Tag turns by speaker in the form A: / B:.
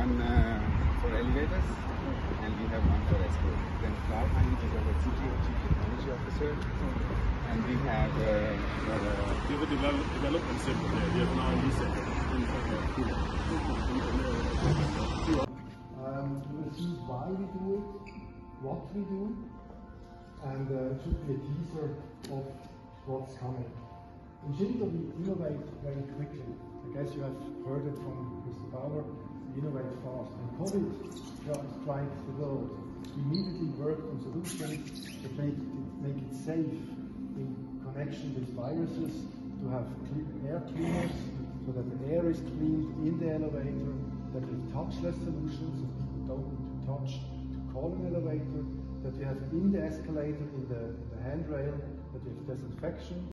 A: one for elevators and we have one for escalator. Then Karl-Heinz is our CTO, Chief Technology Officer, and we have
B: We have a development center there. We have an R&D center.
C: You will see why we do it, what we do, and it should be a teaser of what's coming. In Schindler we innovate very quickly. I guess you have heard it from Mr. Bauer, we innovate fast. And COVID strikes the world. We immediately worked on solutions that make it safe in connection with viruses, to have air cleaners, so that the air is cleaned in the elevator, that we have touchless solutions, so people don't need to touch to call an elevator, that we have in the escalator, in the handrail, that we have disinfection.